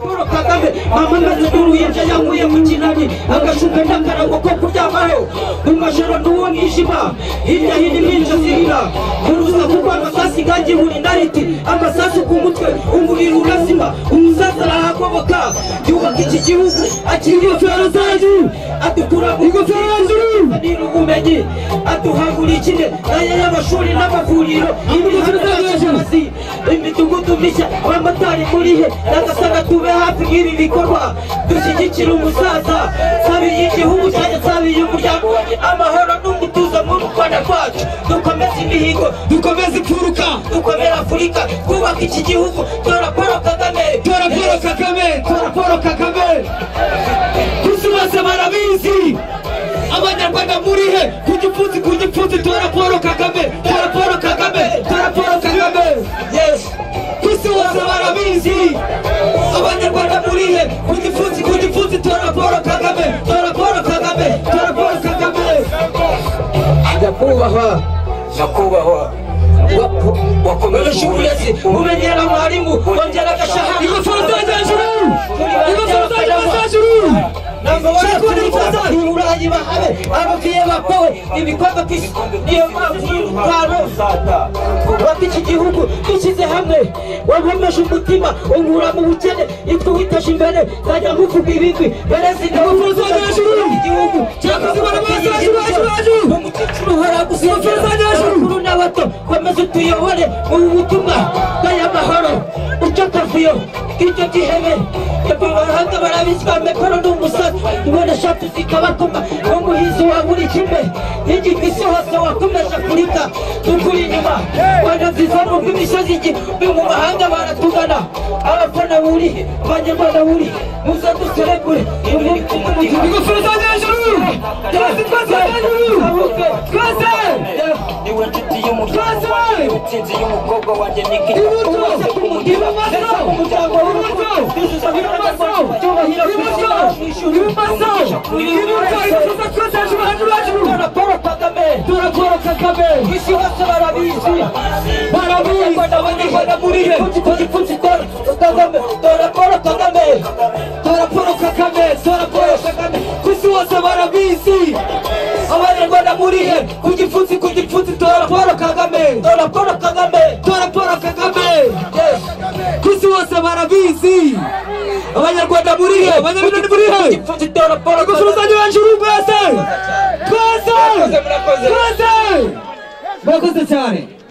Paul Kagame mama maze n'uruhinja yankuye mu kinani agashuka n'akarago ko kuryamaho mu majoro n'uwo mwijima hirya hino impinja zirira urusaku rw'amasasu gangi buri nariti amasasu ku mutwe umuriro urazima umusaza arahagoboka yubaka iki gihugu akira ingofero zanyu adukura mu ingofero yanyu ubumenyi aduhagurikire aya y'amashuri n'amavuriro imidugudu mishya abamotari murihe n'agasanga tube hafi nk'ibi bikorwa dushyigikira umusaza sabiye igihugu cyanjye sabiye umuryango amahoro n'umutuzo mu Rwanda rwacu dukomeze imihigo dukomeze imfuruka dukomere Afurika twubaka iki gihugu tora Paul Kagame tora Paul Kagame tora Paul Kagame kusi bose barabizi abanyarwanda murihe kugipfunsi tora Paul Kagame tora Paul Kagame tora Paul Kagame yes kusi bose barabizi abanyarwanda murihe kugipfunsi tora Paul Kagame tora Paul Kagame tora Paul Kagame nyakubahwa wakomeje uburezi umenyera mwarimu wongera agashahara ingofero z'ajuru urayi bahabe ababwiye bakowe ibikorwa kw'isi niyo mpamvu y'urutwaro waka iki gihugu dushyize hamwe wankomeje umutima unkura mu bukene itwe witaje imbere nzajya nkuvuga ibigwi perezida w'igihugu cyakoze barabazajuru umukecuru haragusiga abakuru n'abato komeza utuyobore ubu butumwa bw'aya mahoro uca akavuyo k'icyo gihebe abahanga barabizi bameparo n'umusazi ubona eshatu zikabakoma umuhizi wa buri kimwe y'igiti isi hose wakomeje Afurika tukuri inyuma Rwanda nziza n'ubwo imisozi igihumbi mu mahanga baratugana abafana burihe abanyarwanda burihe muze duserebure ingofero zanjye hejuru twese niwe nshuti y'umuryango wanjye intsinzi y'umukobwa wanjye niki umuryango w'urugo Paul Kagame isi hose barabizi abanyarwanda murihe kugipfunsi tora Paul Kagame tora Paul Kagame tora Paul Kagame isi hose barabizi abanyarwanda murihe kugipfunsi tora Paul Kagame tora Paul Kagame tora Paul Kagame isi hose barabizi abanyarwanda murihe ingofero zanyu hejuru twese murakoze cyane.